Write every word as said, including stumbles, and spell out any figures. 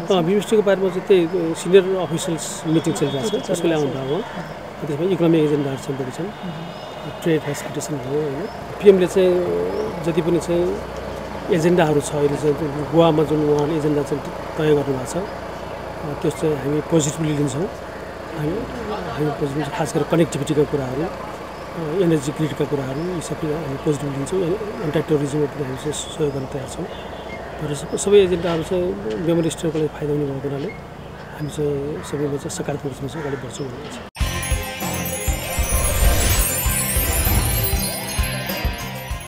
बीएमएसटीको बारेमा चाहिँ त्यही सिनियर अफिसियल्स मिटिङ चलिरहेको छ त्यसको लागि आउनुभएको हो। त्यसमा इकोनोमिक एजेन्डाहरू चाहिँ बढी छन्, ट्रेड फेसिलिटेसन भयो होइन। पिएमले चाहिँ जति पनि चाहिँ एजेन्डाहरू छ अहिले चाहिँ गोवामा जुन उहाँले एजेन्डा चाहिँ तय गर्नुभएको छ त्यो चाहिँ हामी पोजिटिभली लिन्छौँ। हामी हामी पोजिटिभ खास गरेर कनेक्टिभिटीका कुराहरू, एनर्जी ग्रिडका कुराहरू यी सबै हामी पोजिटिभली लिन्छौँ। एन्टी टेरोरिजममा पनि हामी चाहिँ सहयोग गर्न तयार छौँ। तर सबै एजेन्डाहरू चाहिँ मेमोरी स्टेटको लागि फाइदा हुने भएको हुनाले हामी चाहिँ सबैमा चाहिँ सकारात्मक रूपमा चाहिँ अगाडि बढ्छौँ भन्ने छ।